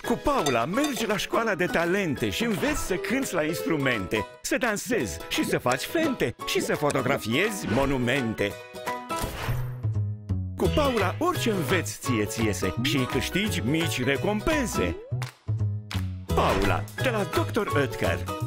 Cu Paula mergi la școala de talente și înveți să cânți la instrumente, să dansezi și să faci fente și să fotografiezi monumente. Cu Paula orice înveți ție iese și câștigi mici recompense. Paula, de la Dr. Oetker.